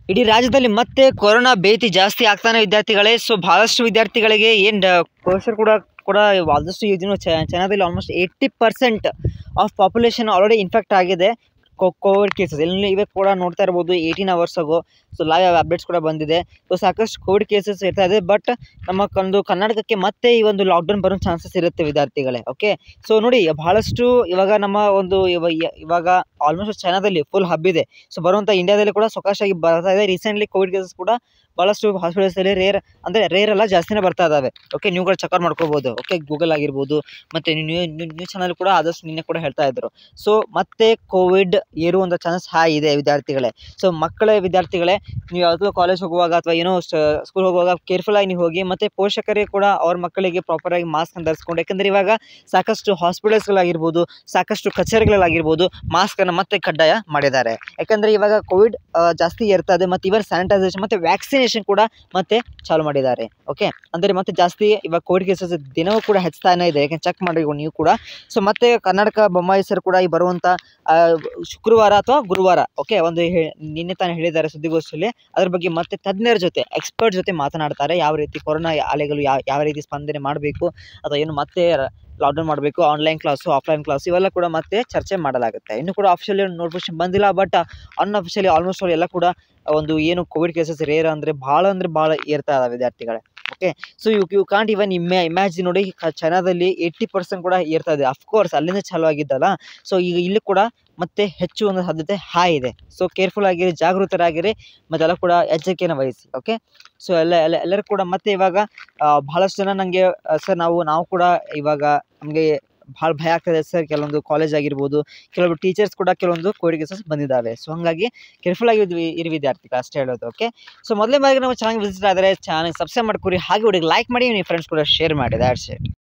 ಇಡೀ ರಾಜ್ಯದಲ್ಲಿ ಮತ್ತೆ ಕೊರೋನಾ ಭೀತಿ ಜಾಸ್ತಿ ಆಗ್ತಾನೆ ವಿದ್ಯಾರ್ಥಿಗಳೇ. ಸೊ ಬಹಳಷ್ಟು ವಿದ್ಯಾರ್ಥಿಗಳಿಗೆ ಏನು ಪೋಷಕರು ಕೂಡ ಕೂಡ ಆದಷ್ಟು ಇದನ್ನು ಚೈನಾದಲ್ಲಿ almost 80% of population already infect ಆಗಿದೆ ಕೋವಿಡ್ ಕೇಸಸ್. ಇಲ್ಲಿ ಇವೇ ಕೂಡ ನೋಡ್ತಾ ಇರ್ಬೋದು 18 hours ಆಗೋ. ಸೊ ಲೈವ್ ಅಪ್ಡೇಟ್ಸ್ ಕೂಡ ಬಂದಿದೆ. ಸೊ ಸಾಕಷ್ಟು ಕೋವಿಡ್ ಕೇಸಸ್ ಇರ್ತಾ ಇದೆ. ಬಟ್ ನಮ್ಮ ಕರ್ನಾಟಕಕ್ಕೆ ಮತ್ತೆ ಈ ಒಂದು ಲಾಕ್ಡೌನ್ ಬರೋ ಚಾನ್ಸಸ್ ಇರುತ್ತೆ ವಿದ್ಯಾರ್ಥಿಗಳೇ. ಓಕೆ, ಸೊ ನೋಡಿ ಬಹಳಷ್ಟು ಇವಾಗ ನಮ್ಮ ಒಂದು ಇವಾಗ ಆಲ್ಮೋಸ್ಟ್ ಚೈನಾದಲ್ಲಿ ಫುಲ್ ಹಬ್ಬಿದೆ. ಸೊ ಬರುವಂಥ ಇಂಡಿಯಾದಲ್ಲಿ ಕೂಡ ಸಾಕಷ್ಟಾಗಿ ಬರ್ತಾ ಇದೆ. ರೀಸೆಂಟ್ಲಿ ಕೋವಿಡ್ ಕೇಸಸ್ ಕೂಡ ಭಾಳಷ್ಟು ಹಾಸ್ಪಿಟಲ್ಸಲ್ಲಿ ರೇರ್ ಅಲ್ಲ, ಜಾಸ್ತಿನೇ ಬರ್ತಾ ಇದ್ದಾವೆ. ಓಕೆ, ನೀವು ಕೂಡ ಚೆಕ್ಔಟ್ ಮಾಡ್ಕೋಬೋದು. ಓಕೆ, ಗೂಗಲ್ ಆಗಿರ್ಬೋದು ಮತ್ತು ನ್ಯೂಸ್ ಚಾನಲ್ ಕೂಡ ಆದಷ್ಟು ನಿನ್ನೆ ಕೂಡ ಹೇಳ್ತಾ ಇದ್ರು. ಸೊ ಮತ್ತೆ ಕೋವಿಡ್ ಏರುವಂಥ ಚಾನ್ಸಸ್ ಹೈ ಇದೆ ವಿದ್ಯಾರ್ಥಿಗಳೇ. ಸೊ ವಿದ್ಯಾರ್ಥಿಗಳೇ, ನೀವು ಯಾವುದೋ ಕಾಲೇಜ್ ಹೋಗುವಾಗ ಅಥವಾ ಏನೋ ಸ್ಕೂಲ್ ಹೋಗುವಾಗ ಕೇರ್ಫುಲ್ಲಾಗಿ ನೀವು ಹೋಗಿ. ಮತ್ತು ಪೋಷಕರಿಗೆ ಕೂಡ ಅವ್ರ ಮಕ್ಕಳಿಗೆ ಪ್ರಾಪರಾಗಿ ಮಾಸ್ಕನ್ನು ಧರಿಸ್ಕೊಂಡು, ಯಾಕಂದರೆ ಇವಾಗ ಸಾಕಷ್ಟು ಹಾಸ್ಪಿಟಲ್ಸ್ಗಳಾಗಿರ್ಬೋದು, ಸಾಕಷ್ಟು ಕಚೇರಿಗಳಾಗಿರ್ಬೋದು ಮಾಸ್ಕನ್ನು ಮತ್ತೆ ಕಡ್ಡಾಯ ಮಾಡಿದ್ದಾರೆ. ಯಾಕಂದರೆ ಇವಾಗ ಕೋವಿಡ್ ಜಾಸ್ತಿ ಇರ್ತದೆ. ಮತ್ತು ಇವನ್ ಸ್ಯಾನಿಟೈಸೇಷನ್ ಮತ್ತು ವ್ಯಾಕ್ಸಿನೇಷನ್ ಕೂಡ ಮತ್ತೆ ಚಾಲು ಮಾಡಿದ್ದಾರೆ. ಓಕೆ, ಅಂದರೆ ಮತ್ತೆ ಜಾಸ್ತಿ ಇವಾಗ ಕೋವಿಡ್ ಕೇಸಸ್ ದಿನವೂ ಕೂಡ ಹೆಚ್ಚಾನೇ ಇದೆ. ಯಾಕೆಂದ್ರೆ ಚೆಕ್ ಮಾಡಿ ನೀವು ಕೂಡ. ಸೊ ಮತ್ತೆ ಕರ್ನಾಟಕ ಬೊಮ್ಮಾಯಿ ಸರ್ ಕೂಡ ಈ ಬರುವಂಥ ಶುಕ್ರವಾರ ಅಥವಾ ಗುರುವಾರ ಓಕೆ ನಿನ್ನೆ ತಾನೇ ಹೇಳಿದ್ದಾರೆ ಸುದ್ದಿಗೋಷ್ಠಿಯಲ್ಲಿ. ಅದ್ರ ಬಗ್ಗೆ ಮತ್ತೆ ತಜ್ಞರ ಜೊತೆ ಎಕ್ಸ್ಪರ್ಟ್ ಜೊತೆ ಮಾತನಾಡ್ತಾರೆ. ಯಾವ ರೀತಿ ಕೊರೋನಾ ಅಲೆಗಳು ಯಾವ ರೀತಿ ಸ್ಪಂದನೆ ಮಾಡಬೇಕು ಅಥವಾ ಏನು ಮತ್ತೆ ಲಾಕ್ಡೌನ್ ಮಾಡಬೇಕು, ಆನ್ಲೈನ್ ಕ್ಲಾಸು ಆಫ್ಲೈನ್ ಕ್ಲಾಸು ಇವೆಲ್ಲ ಕೂಡ ಮತ್ತೆ ಚರ್ಚೆ ಮಾಡಲಾಗುತ್ತೆ. ಇನ್ನೂ ಕೂಡ ಅಫಿಷಿಯಲಿ ನೋಟಿಫಿಕೇಶನ್ ಬಂದಿಲ್ಲ. ಬಟ್ ಅನ್ಅಫಿಷಿಯಲಿ ಆಲ್ಮೋಸ್ಟ್ ಎಲ್ಲ ಕೂಡ ಒಂದು ಏನು ಕೋವಿಡ್ ಕೇಸಸ್ ರೇರ್ ಅಂದರೆ ಭಾಳ ಏರ್ತಾ ಇದಾವೆ ವಿದ್ಯಾರ್ಥಿಗಳೇ. Okay, so you can't even imagine ನೋಡಿ, ಚೈನಾದಲ್ಲಿ 80% ಕೂಡ ಏರ್ತಾ ಇದೆ. ಅಫ್ಕೋರ್ಸ್ ಅಲ್ಲಿಂದ ಚಾಲು ಆಗಿದ್ದಲ್ಲ. ಸೊ ಈಗ ಇಲ್ಲಿ ಕೂಡ ಮತ್ತೆ ಹೆಚ್ಚು ಒಂದು ಸಾಧ್ಯತೆ ಹೈ ಇದೆ. ಸೊ ಕೇರ್ಫುಲ್ ಆಗಿರಿ, ಜಾಗೃತರಾಗಿರಿ, ಮತ್ತೆಲ್ಲ ಕೂಡ ಎಚ್ಚರಿಕೆಯನ್ನು ವಹಿಸಿ. ಓಕೆ, ಸೊ ಎಲ್ಲರೂ ಕೂಡ ಮತ್ತೆ ಇವಾಗ ಬಹಳಷ್ಟು ಜನ ನನಗೆ ಸರ್ ನಾವು ಕೂಡ ಇವಾಗ ನಮಗೆ ಭಾಳ ಭಯ ಆಗ್ತದೆ ಸರ್. ಕೆಲವೊಂದು ಕಾಲೇಜ್ ಆಗಿರ್ಬೋದು, ಕೆಲವೊಂದು ಟೀಚರ್ಸ್ ಕೂಡ ಕೆಲವೊಂದು ಕೋವಿಡ್ ಕೇಸಸ್ ಬಂದಿದ್ದಾವೆ. ಸೊ ಹಾಗಾಗಿ ಕೇರ್ಫುಲ್ ಆಗಿ ಇರಿ ವಿದ್ಯಾರ್ಥಿಗಳು, ಅಷ್ಟೇ ಹೇಳೋದು. ಓಕೆ, ಸೊ ಮೊದಲೇ ಬಾರಿಗೆ ನಾವು ಚಾನಲ್ ವಿಸಿಟ್ ಆದರೆ ಚಾನಲ್ ಸಬ್ಸ್ಕ್ರೈಬ್ ಮಾಡ್ಕೊರಿ. ಹಾಗೆ ಹುಡುಗಿ ಲೈಕ್ ಮಾಡಿ, ನಿಮ್ಮ ಫ್ರೆಂಡ್ಸ್ ಕೂಡ ಶೇರ್ ಮಾಡಿ. That's it.